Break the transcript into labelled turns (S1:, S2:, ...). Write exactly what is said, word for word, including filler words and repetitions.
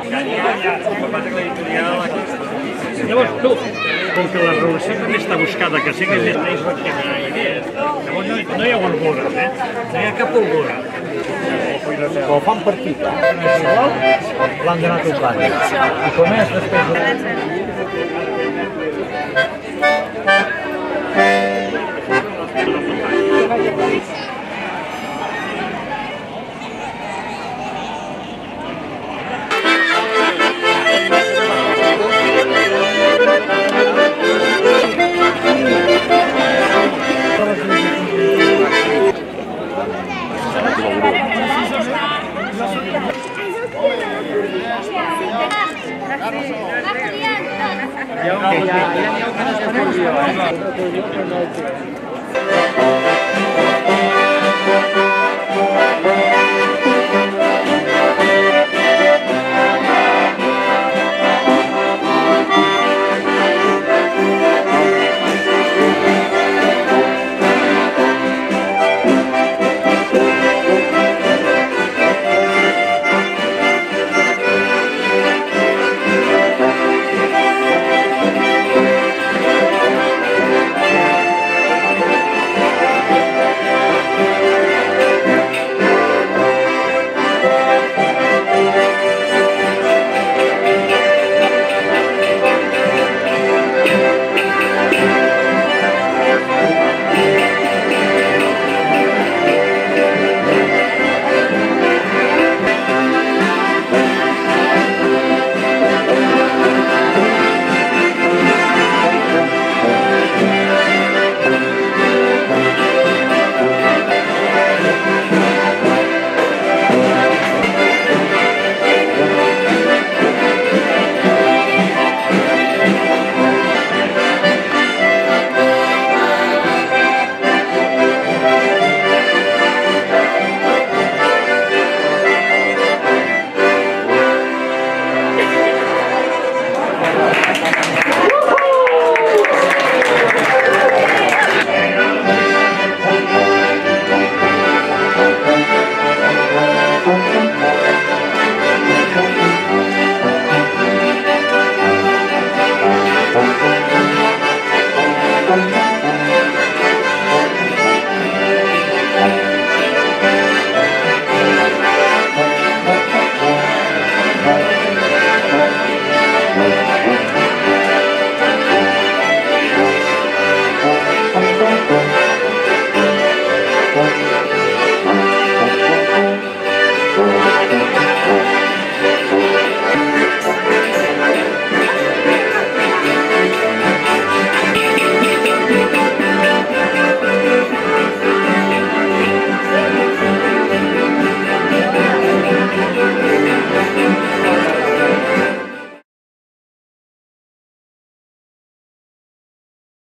S1: Llavors, tu, com que la relació també està buscada, que sigui més més rectificar idees, llavors no, no hi ha volgora, eh? No hi ha cap volgora.
S2: Ho fan per aquí, l'han d'anar tocant. I com és després de...
S3: Ja, ja, ja, ja,
S4: Thank you.